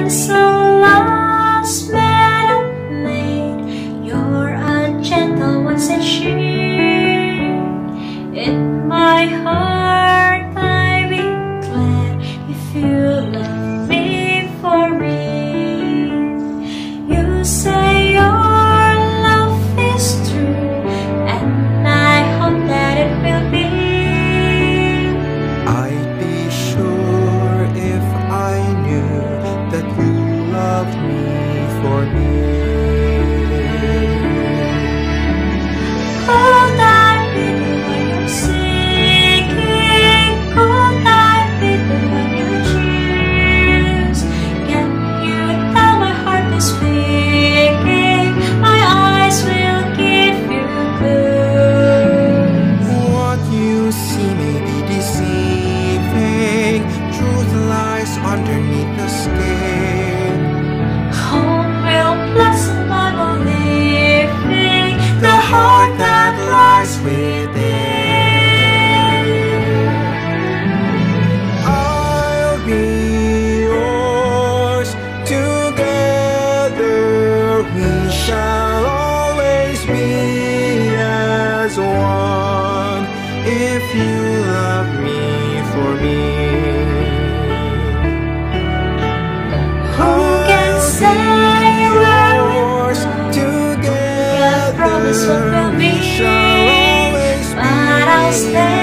Since the last medley, you're a gentle one, said she. In my heart I be glad if you love me for real. You say your love is true, and I hope that it will be. I'd be sure if I knew that you loved me for me. Could I be the one you're seeking? Could I be the one you choose? Can you tell my heart is speaking? My eyes will give you clues. What you see may be deceiving. Truth lies underneath the skin. Hope will blossom, I believing. The heart that lies within. I'll be yours. Together we shall always be as one. If you love me for me, Who can say where yours. God promise what Together will we be, shall always but I'll be stay